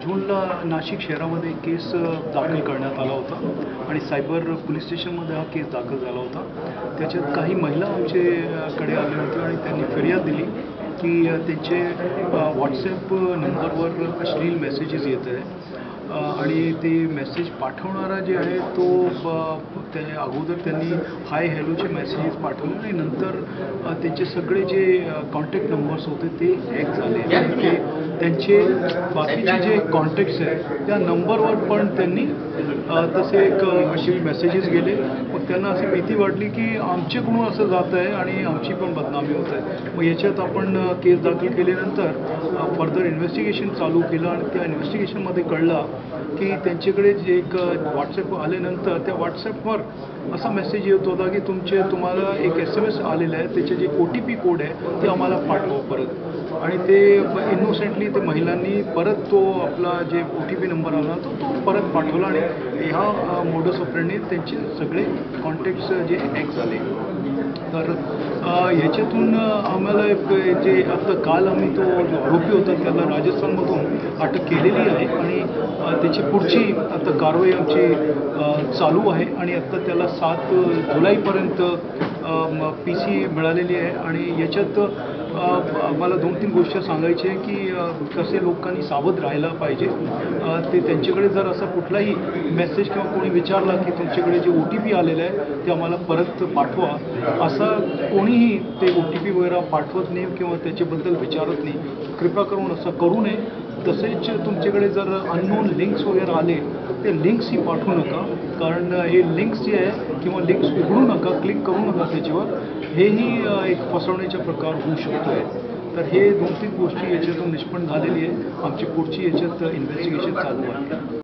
जूनला नाशिक शहरामध्ये केस दाखल करण्यात आला होता आणि सायबर पोलीस स्टेशनमध्ये हा केस दाखल झाला होता। त्याच्यात काही महिला आमच्याकडे आल्या होत्या आणि त्यांनी फिर्याद दिली की त्यांचे व्हॉट्सॲप नंबरवर अश्लील मेसेजेस येत आहे आणि ते मेसेज पाठवणारा जे आहे तो ते अगोदर त्यांनी हाय हॅलोचे मेसेजेस पाठवले आणि नंतर त्यांचे सगळे जे कॉन्टॅक्ट नंबर्स होते ते हॅक झाले आणि ते त्यांचे बाकीचे जे कॉन्टॅक्ट्स आहेत त्या नंबरवर पण त्यांनी तसे एक असे मेसेजेस गेले। मग त्यांना अशी भीती वाटली की आमच्याकडून असं जात आहे आणि आमची पण बदनामी होत आहे। मग याच्यात आपण केस दाखल केल्यानंतर फर्दर इन्व्हेस्टिगेशन चालू केलं आणि त्या इन्व्हेस्टिगेशनमध्ये कळलं की त्यांच्याकडे जे एक व्हॉट्सॲप आल्यानंतर त्या व्हॉट्सॲपवर असा मेसेज येत होता की तुम्हाला एक SMS आलेला आहे, त्याचे जे OTP कोड आहे ते आम्हाला पाठवा परत। आणि ते इनोसेंटली ते महिलांनी परत तो आपला जे OTP नंबर आला तो परत पाठवला आणि ह्या मोडस ऑपरेंडने त्यांचे सगळे कॉन्टॅक्ट्स जे हॅक झाले। तर ह्याच्यातून आम्हाला जे आता काल आम्ही तो जो आरोपी होता त्याला राजस्थानमधून अटक केलेली आहे आणि त्याची पुढची आता कारवाई आमची चालू आहे आणि आता त्याला 7 जुलैपर्यंत PC मिळालेली आहे। आणि याच्यात मला 2-3 गोष्टी सांगायची आहे की कसे लोकांनी सावध राहायला पाहिजे। ते त्यांच्याकडे जर असा कुठलाही मेसेज किंवा कोणी विचारला की तुमच्याकडे जे OTP आलेलं आहे ते आम्हाला परत पाठवा, असा कोणीही ते OTP वगैरे पाठवत नाही किंवा त्याच्याबद्दल विचारत नाही। कृपया करून असं करू नये। तसेच तुमच्याकडे जर अननोन लिंक्स वगैरे आले ते लिंक्सही पाठवू नका, कारण हे लिंक्स जे आहे किंवा लिंक्स उघडू नका, क्लिक करू नका त्याच्यावर, हेही एक फसवण्याचा प्रकार होऊ शकतो आहे। तर हे 2-3 गोष्टी याच्यातून निष्पन्न झालेली आहे। आमची पुढची याच्यात इन्व्हेस्टिगेशन चालू आहे।